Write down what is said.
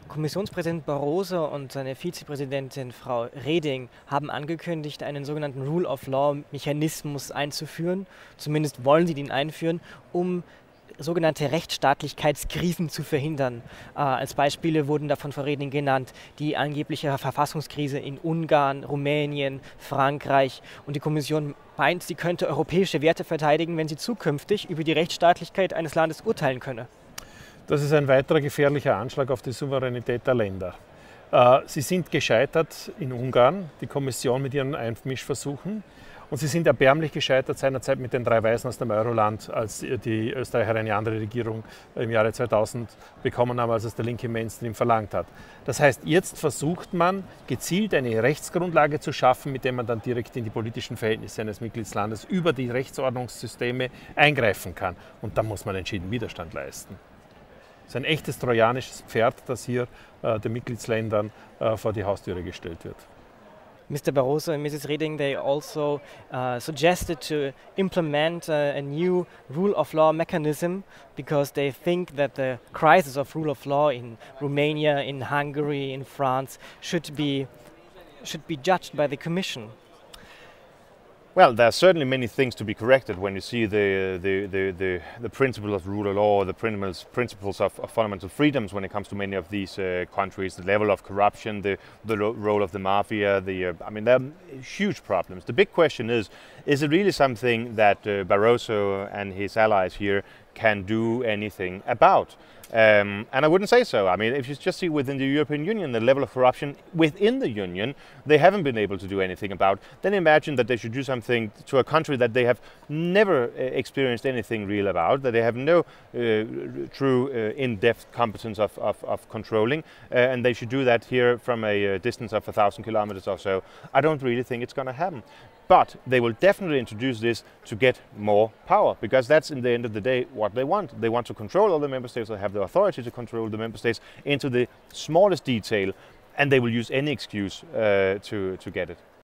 Kommissionspräsident Barroso und seine Vizepräsidentin Frau Reding haben angekündigt, einen sogenannten Rule of Law-Mechanismus einzuführen. Zumindest wollen sie den einführen, um sogenannte Rechtsstaatlichkeitskrisen zu verhindern. Als Beispiele wurden davon Frau Reding genannt die angebliche Verfassungskrise in Ungarn, Rumänien, Frankreich. Und die Kommission meint, sie könnte europäische Werte verteidigen, wenn sie zukünftig über die Rechtsstaatlichkeit eines Landes urteilen könne. Das ist ein weiterer gefährlicher Anschlag auf die Souveränität der Länder. Sie sind gescheitert in Ungarn, die Kommission mit ihren Einmischversuchen. Und sie sind erbärmlich gescheitert seinerzeit mit den 3 Weisen aus dem Euroland, als die Österreicher eine andere Regierung im Jahre 2000 bekommen haben, als es der linke Mainstream verlangt hat. Das heißt, jetzt versucht man gezielt eine Rechtsgrundlage zu schaffen, mit der man dann direkt in die politischen Verhältnisse eines Mitgliedslandes über die Rechtsordnungssysteme eingreifen kann. Und da muss man entschieden Widerstand leisten. Es ist ein echtes trojanisches Pferd, das hier den Mitgliedsländern vor die Haustüre gestellt wird. Mr. Barroso and Mrs. Reding, they also suggested to implement a new rule of law mechanism because they think that the crisis of rule of law in Romania, in Hungary, in France should be judged by the Commission. Well, there are certainly many things to be corrected when you see the principle of rule of law, the principles of fundamental freedoms when it comes to many of these countries, the level of corruption, the role of the mafia. I mean, there are huge problems. The big question is it really something that Barroso and his allies here can do anything about? And I wouldn't say so. I mean, if you just see within the European Union, the level of corruption within the Union, they haven't been able to do anything about. Then imagine that they should do something to a country that they have never experienced anything real about, that they have no true in-depth competence of controlling, and they should do that here from a distance of 1,000 kilometers or so. I don't really think it's going to happen. But they will definitely introduce this to get more power, because that's in the end of the day what they want. They want to control all the member states, they have the authority to control the member states into the smallest detail, and they will use any excuse to get it.